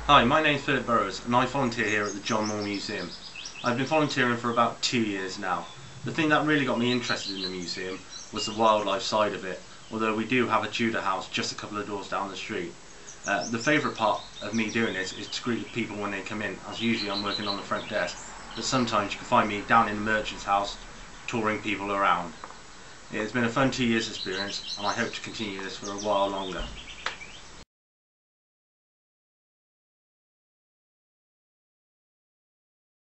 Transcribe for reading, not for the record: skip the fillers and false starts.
Hi, my name's Philip Burrows and I volunteer here at the John Moore Museum. I've been volunteering for about 2 years now. The thing that really got me interested in the museum was the wildlife side of it, although we do have a Tudor house just a couple of doors down the street. The favourite part of me doing this is to greet people when they come in, as usually I'm working on the front desk, but sometimes you can find me down in the merchant's house touring people around. It's been a fun 2 years experience and I hope to continue this for a while longer.